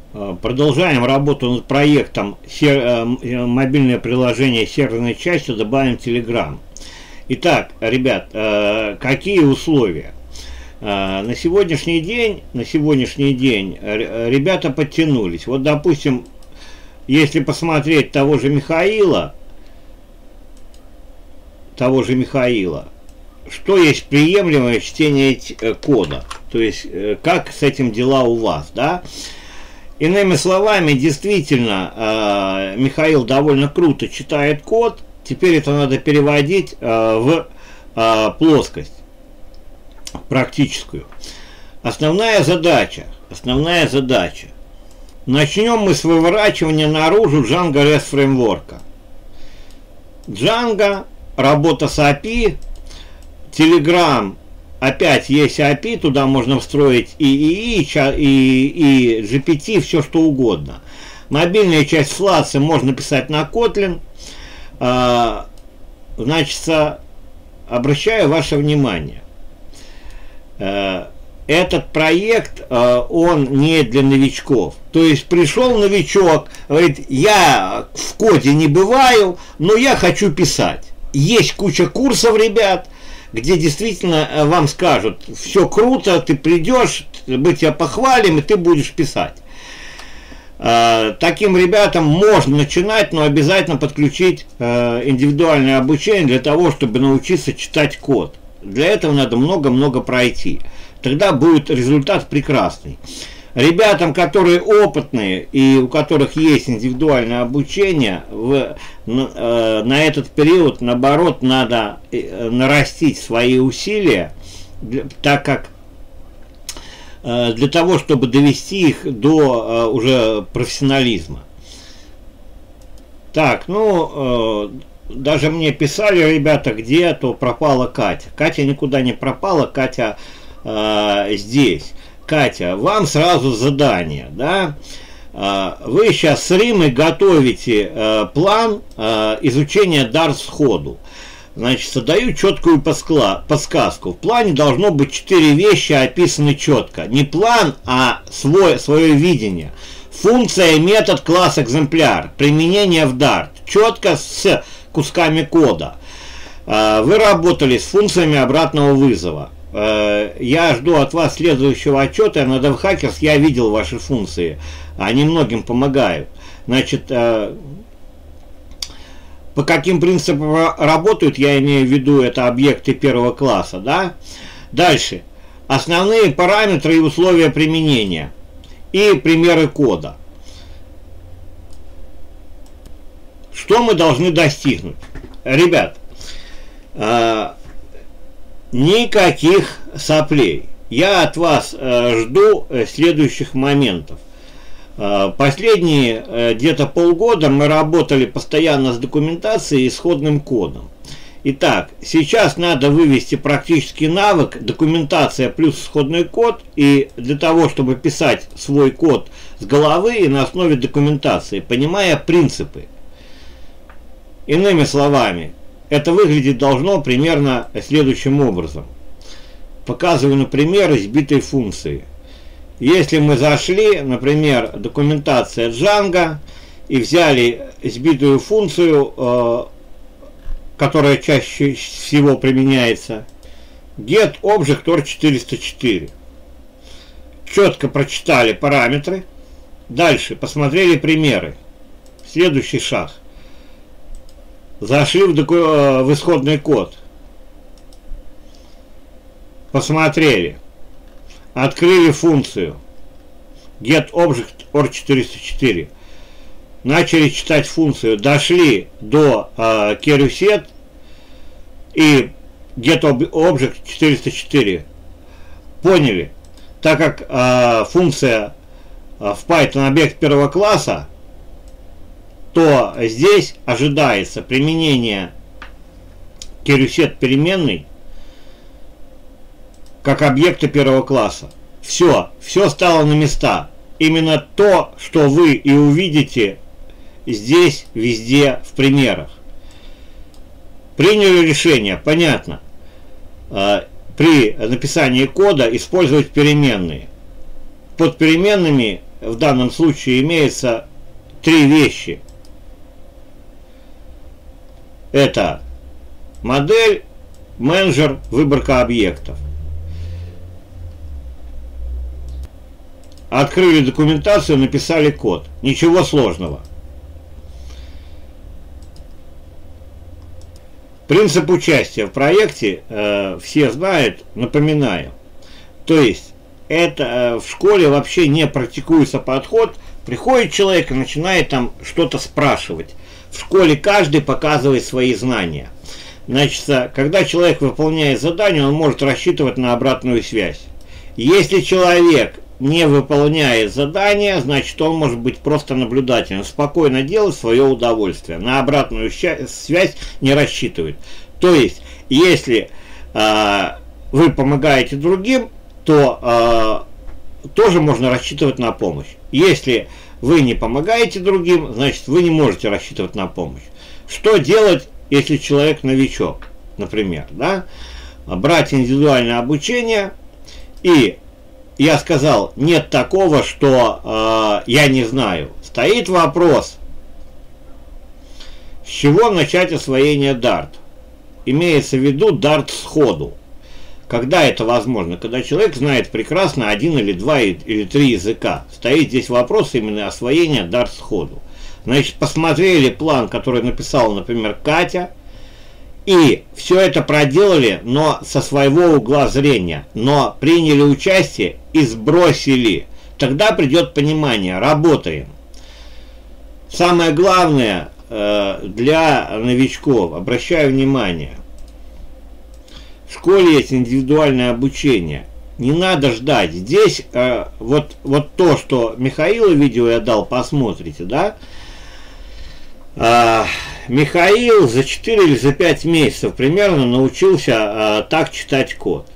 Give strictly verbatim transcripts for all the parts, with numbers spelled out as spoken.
Продолжаем работу над проектом мобильное приложение серверной части, добавим Telegram. Итак, ребят, какие условия? На сегодняшний день, на сегодняшний день ребята подтянулись. Вот, допустим, если посмотреть того же Михаила, того же Михаила, что есть приемлемое чтение кода, то есть как с этим дела у вас, да? Иными словами, действительно, э, Михаил довольно круто читает код. Теперь это надо переводить э, в э, плоскость практическую. Основная задача, основная задача. Начнем мы с выворачивания наружу Django REST фреймворка. Django, работа с эй пи ай, Telegram. Опять есть эй пи ай, туда можно встроить и ИИ, и, и джи пи ти, все что угодно. Мобильная часть Flutter можно писать на Kotlin. А, значит, обращаю ваше внимание. А, этот проект, а, он не для новичков. То есть пришел новичок, говорит, я в коде не бываю, но я хочу писать. Есть куча курсов, ребят, где действительно вам скажут, все круто, ты придешь, мы тебя похвалим, и ты будешь писать. Таким ребятам можно начинать, но обязательно подключить индивидуальное обучение для того, чтобы научиться читать код. Для этого надо много-много пройти. Тогда будет результат прекрасный. Ребятам, которые опытные и у которых есть индивидуальное обучение, в, на, на этот период, наоборот, надо нарастить свои усилия, для, так как для того, чтобы довести их до уже профессионализма. Так, ну, даже мне писали ребята, где то пропала Катя. Катя никуда не пропала, Катя э, здесь. Катя, вам сразу задание, да? Вы сейчас с Римой готовите э, план э, изучения Dart сходу. Значит, задаю четкую подсказку. В плане должно быть четыре вещи описаны четко. Не план, а свой, свое видение. Функция, метод, класс, экземпляр. Применение в Dart. Четко с кусками кода. Э, вы работали с функциями обратного вызова. Я жду от вас следующего отчета. На DevHackers я видел ваши функции. Они многим помогают. Значит, по каким принципам работают, я имею в виду, это объекты первого класса, да? Дальше. Основные параметры и условия применения. И примеры кода. Что мы должны достигнуть? Ребят, никаких соплей. Я от вас э, жду э, следующих моментов. Э, последние э, где-то полгода мы работали постоянно с документацией и исходным кодом. Итак, сейчас надо вывести практический навык документация плюс исходный код. И для того, чтобы писать свой код с головы и на основе документации, понимая принципы. Иными словами, это выглядеть должно примерно следующим образом. Показываю на пример избитой функции. Если мы зашли, например, документация Django, и взяли избитую функцию, э, которая чаще всего применяется, getObject.ор четыреста четыре. Четко прочитали параметры. Дальше посмотрели примеры. Следующий шаг. Зашли в, в исходный код, посмотрели, открыли функцию getObject.ор четыреста четыре, начали читать функцию, дошли до э, querySet и getObject четыреста четыре, поняли, так как э, функция э, в Python объект первого класса, то здесь ожидается применение querySet переменной как объекта первого класса. Все, все стало на места. Именно то, что вы и увидите здесь, везде, в примерах. Приняли решение, понятно, при написании кода использовать переменные. Под переменными в данном случае имеется три вещи. Это модель, менеджер, выборка объектов. Открыли документацию, написали код. Ничего сложного. Принцип участия в проекте э, все знают, напоминаю. То есть, это э, в школе вообще не практикуется подход. Приходит человек и начинает там что-то спрашивать. В школе каждый показывает свои знания. Значит, когда человек выполняет задание, он может рассчитывать на обратную связь. Если человек не выполняет задание, значит, он может быть просто наблюдателем, спокойно делать свое удовольствие, на обратную связь не рассчитывает. То есть, если э, вы помогаете другим, то э, тоже можно рассчитывать на помощь. Если вы не помогаете другим, значит, вы не можете рассчитывать на помощь. Что делать, если человек новичок, например, да? Брать индивидуальное обучение. И я сказал, нет такого, что э, я не знаю. Стоит вопрос, с чего начать освоение дарт. Имеется в виду дарт сходу. Когда это возможно? Когда человек знает прекрасно один или два или три языка. Стоит здесь вопрос именно освоения дарт сходу. Значит, посмотрели план, который написала, например, Катя, и все это проделали, но со своего угла зрения, но приняли участие и сбросили. Тогда придет понимание, работаем. Самое главное э, для новичков, обращаю внимание, в школе есть индивидуальное обучение. Не надо ждать. Здесь э, вот, вот то, что Михаилу видео я дал, посмотрите, да? Э, Михаил за четыре или за пять месяцев примерно научился э, так читать код.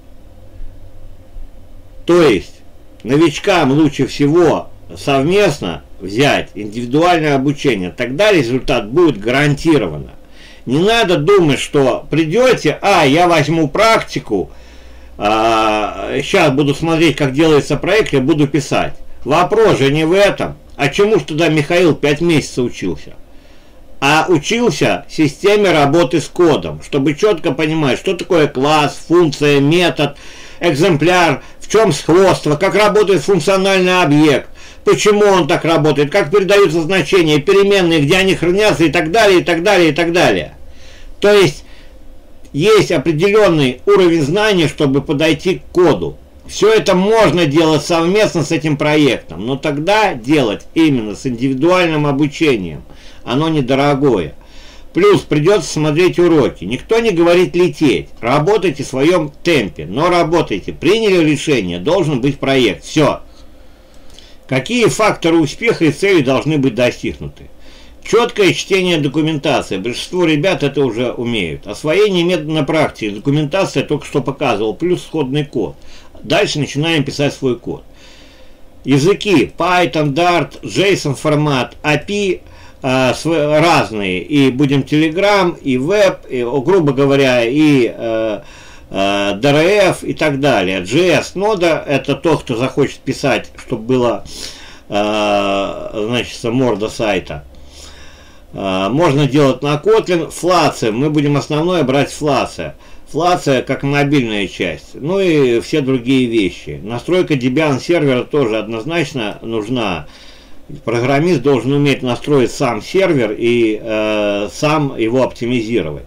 То есть новичкам лучше всего совместно взять индивидуальное обучение. Тогда результат будет гарантированно. Не надо думать, что придете, а я возьму практику, а, сейчас буду смотреть, как делается проект, я буду писать. Вопрос же не в этом. А чему ж тогда Михаил пять месяцев учился? А учился системе работы с кодом, чтобы четко понимать, что такое класс, функция, метод, экземпляр, в чем сходство, как работает функциональный объект, почему он так работает, как передаются значения, переменные, где они хранятся и так далее, и так далее, и так далее. То есть, есть определенный уровень знаний, чтобы подойти к коду. Все это можно делать совместно с этим проектом, но тогда делать именно с индивидуальным обучением. Оно недорогое. Плюс придется смотреть уроки. Никто не говорит лететь. Работайте в своем темпе, но работайте. Приняли решение, должен быть проект. Все. Какие факторы успеха и цели должны быть достигнуты? Четкое чтение документации. Большинство ребят это уже умеют. Освоение метода на практике. Документация только что показывал. Плюс сходный код. Дальше начинаем писать свой код. Языки. Python, Dart, JSON формат, эй пи ай. Э, разные. И будем Telegram, и веб, и, грубо говоря, и э, э, ди ар эф и так далее. джей эс нода это то, кто захочет писать, чтобы было э, значит, морда сайта. Можно делать на Kotlin. Флация. Мы будем основное брать флация. Флация как мобильная часть. Ну и все другие вещи. Настройка Debian сервера тоже однозначно нужна. Программист должен уметь настроить сам сервер и э, сам его оптимизировать.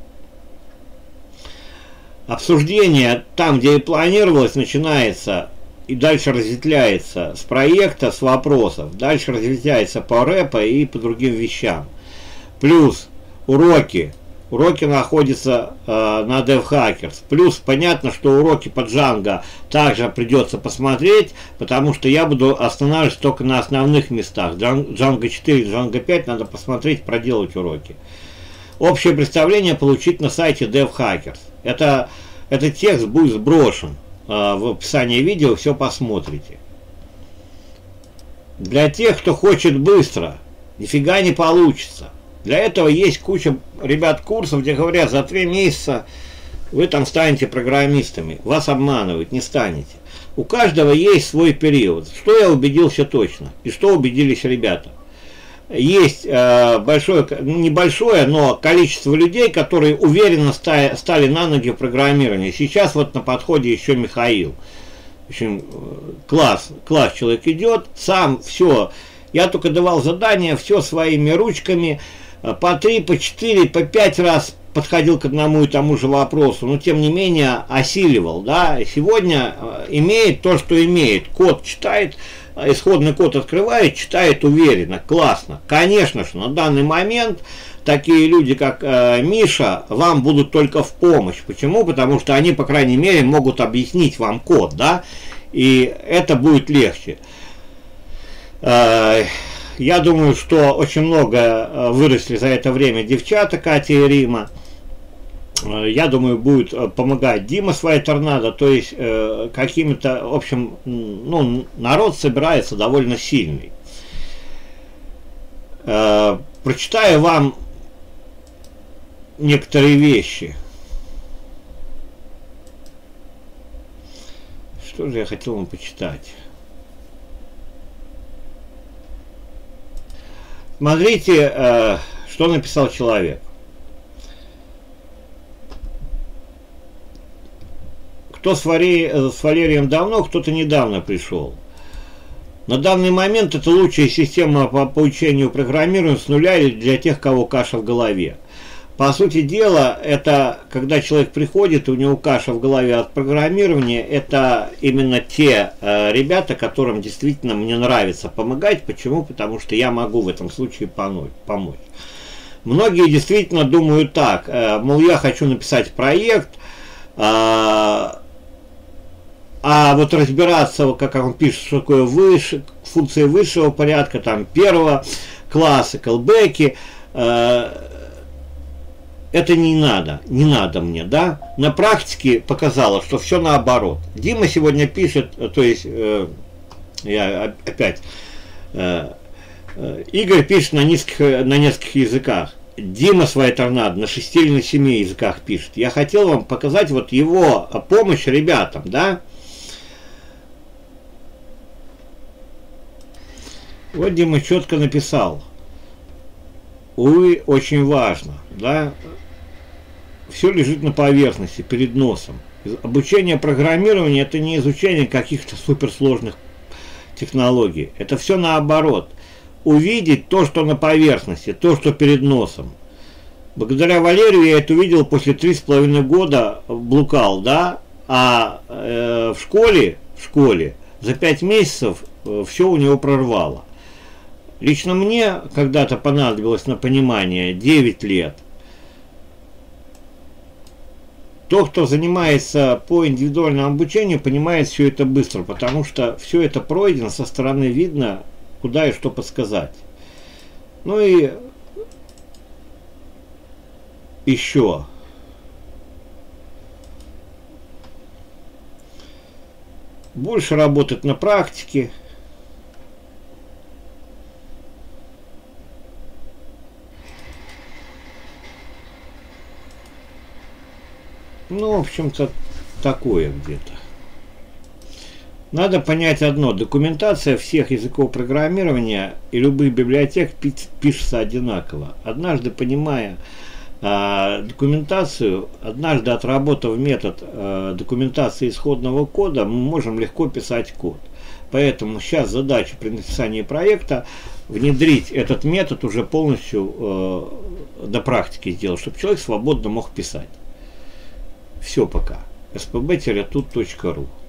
Обсуждение там, где и планировалось, начинается и дальше разветвляется с проекта, с вопросов. Дальше разветвляется по рэпу и по другим вещам. Плюс уроки. Уроки находятся э, на DevHackers. Плюс понятно, что уроки по Django также придется посмотреть, потому что я буду останавливаться только на основных местах. Django четыре, Django пять надо посмотреть, проделать уроки. Общее представление получить на сайте DevHackers. Это, этот текст будет сброшен э, в описании видео, все посмотрите. Для тех, кто хочет быстро, нифига не получится. Для этого есть куча, ребят, курсов, где говорят, за три месяца вы там станете программистами. Вас обманывают, не станете. У каждого есть свой период. Что я убедился точно, и что убедились ребята. Есть э, большое, небольшое, но количество людей, которые уверенно стали, стали на ноги в программировании. Сейчас вот на подходе еще Михаил. В общем, класс, класс человек идет, сам все. Я только давал задания, все своими ручками, по три, по четыре, по пять раз подходил к одному и тому же вопросу, но тем не менее осиливал, да. Сегодня имеет то, что имеет. Код читает, исходный код открывает, читает уверенно, классно. Конечно же, на данный момент такие люди, как э, Миша, вам будут только в помощь. Почему? Потому что они, по крайней мере, могут объяснить вам код, да, и это будет легче. Э, я думаю, что очень много выросли за это время девчата, Катя и Рима. Э, я думаю, будет помогать Дима своей торнадо, то есть э, какими-то, в общем, ну, народ собирается довольно сильный. Э, прочитаю вам некоторые вещи. Что же я хотел вам почитать? Смотрите, э, что написал человек. Кто с, Вари... с Валерием давно, кто-то недавно пришел. На данный момент это лучшая система по обучению программированию с нуля или для тех, кого каша в голове. По сути дела, это когда человек приходит, у него каша в голове от программирования, это именно те э, ребята, которым действительно мне нравится помогать. Почему? Потому что я могу в этом случае помочь. Многие действительно думают так, э, мол, я хочу написать проект, э, а вот разбираться, как он пишет, что такое выше, функции высшего порядка, там первого класса, колбеки, э, это не надо, не надо мне, да. На практике показалось, что все наоборот. Дима сегодня пишет, то есть, э, я опять, э, э, Игорь пишет на, низких, на нескольких языках. Дима своей торнадо на шести или на семи языках пишет. Я хотел вам показать вот его помощь ребятам, да. Вот Дима четко написал. Увы, очень важно, да. Все лежит на поверхности, перед носом. Обучение программированию – это не изучение каких-то суперсложных технологий. Это все наоборот. Увидеть то, что на поверхности, то, что перед носом. Благодаря Валерию я это увидел после три с половиной года блукал, да, а э, в школе, в школе за пять месяцев э, все у него прорвало. Лично мне когда-то понадобилось на понимание девять лет. Тот, кто занимается по индивидуальному обучению, понимает все это быстро, потому что все это пройдено, со стороны видно, куда и что подсказать. Ну и еще. Больше работать на практике. Ну, в общем-то, такое где-то. Надо понять одно. Документация всех языков программирования и любых библиотек пишется одинаково. Однажды, понимая э, документацию, однажды отработав метод э, документации исходного кода, мы можем легко писать код. Поэтому сейчас задача при написании проекта внедрить этот метод уже полностью э, до практики сделать, чтобы человек свободно мог писать. Все пока. эс пэ бэ точка тут точка ру